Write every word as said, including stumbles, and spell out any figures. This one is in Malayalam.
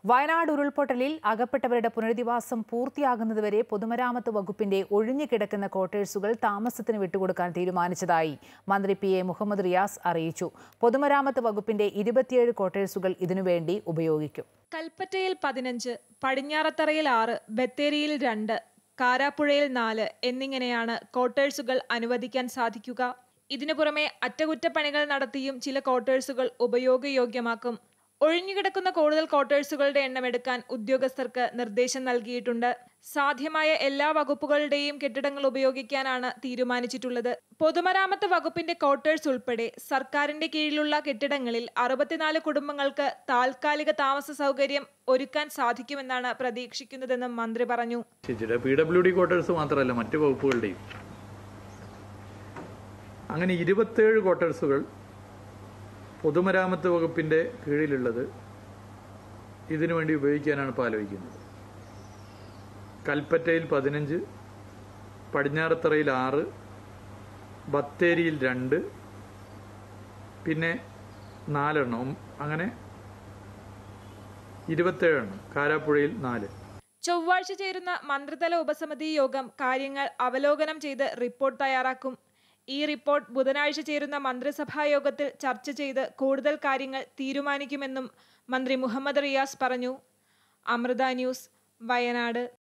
വയനാട് ഉരുൾപൊട്ടലിൽ അകപ്പെട്ടവരുടെ പുനരധിവാസം പൂർത്തിയാകുന്നതുവരെ പൊതുമരാമത്ത് വകുപ്പിന്റെ ഒഴിഞ്ഞുകിടക്കുന്ന ക്വാർട്ടേഴ്സുകൾ താമസത്തിന് വിട്ടുകൊടുക്കാൻ തീരുമാനിച്ചതായി മന്ത്രി പി എ മുഹമ്മദ് റിയാസ് അറിയിച്ചു. പൊതുമരാമത്ത് വകുപ്പിന്റെ ഇരുപത്തിയേഴ് ക്വാർട്ടേഴ്സുകൾ ഇതിനുവേണ്ടി ഉപയോഗിക്കും. കൽപ്പറ്റയിൽ പതിനഞ്ച്, പടിഞ്ഞാറത്തറയിൽ ആറ്, ബത്തേരിയിൽ രണ്ട്, കാരാപ്പുഴയിൽ നാല് എന്നിങ്ങനെയാണ് ക്വാർട്ടേഴ്സുകൾ അനുവദിക്കാൻ സാധിക്കുക. ഇതിനു പുറമെ അറ്റകുറ്റപ്പണികൾ നടത്തിയും ചില ക്വാർട്ടേഴ്സുകൾ ഉപയോഗയോഗ്യമാക്കും. ഒഴിഞ്ഞുകിടക്കുന്ന കൂടുതൽ ക്വാർട്ടേഴ്സുകളുടെ എണ്ണം എടുക്കാൻ ഉദ്യോഗസ്ഥർക്ക് നിർദ്ദേശം നൽകിയിട്ടുണ്ട്. സാധ്യമായ എല്ലാ വകുപ്പുകളുടെയും കെട്ടിടങ്ങൾ ഉപയോഗിക്കാനാണ് തീരുമാനിച്ചിട്ടുള്ളത്. പൊതുമരാമത്ത് വകുപ്പിന്റെ ക്വാർട്ടേഴ്സ് ഉൾപ്പെടെ സർക്കാരിന്റെ കീഴിലുള്ള കെട്ടിടങ്ങളിൽ അറുപത്തിനാല് കുടുംബങ്ങൾക്ക് താൽക്കാലിക താമസ സൗകര്യം ഒരുക്കാൻ സാധിക്കുമെന്നാണ് പ്രതീക്ഷിക്കുന്നതെന്നും മന്ത്രി പറഞ്ഞു. പി ഡബ്ല്യു ഡി ക്വാർട്ടേഴ്സ് മാത്രമല്ല, മറ്റു വകുപ്പുകളുടെയും അങ്ങനെ ഇരുപത്തേഴ് ക്വാർട്ടേഴ്സുകൾ പൊതുമരാമത്ത് വകുപ്പിൻ്റെ കീഴിലുള്ളത് ഇതിനുവേണ്ടി ഉപയോഗിക്കാനാണ് ഇപ്പോൾ ആലോചിക്കുന്നത്. കൽപ്പറ്റയിൽ പതിനഞ്ച്, പടിഞ്ഞാറത്തറയിൽ ആറ്, ബത്തേരിയിൽ രണ്ട്, പിന്നെ നാലെണ്ണം, അങ്ങനെ ഇരുപത്തേഴെണ്ണം, കാരാപ്പുഴയിൽ നാല്. ചൊവ്വാഴ്ച ചേരുന്ന മന്ത്രിതല ഉപസമിതി യോഗം കാര്യങ്ങൾ അവലോകനം ചെയ്ത് റിപ്പോർട്ട് തയ്യാറാക്കും. ഈ റിപ്പോർട്ട് ബുധനാഴ്ച ചേരുന്ന മന്ത്രിസഭാ യോഗത്തിൽ ചർച്ച ചെയ്ത് കൂടുതൽ കാര്യങ്ങൾ തീരുമാനിക്കുമെന്നും മന്ത്രി മുഹമ്മദ് റിയാസ് പറഞ്ഞു. അമൃത ന്യൂസ്, വയനാട്.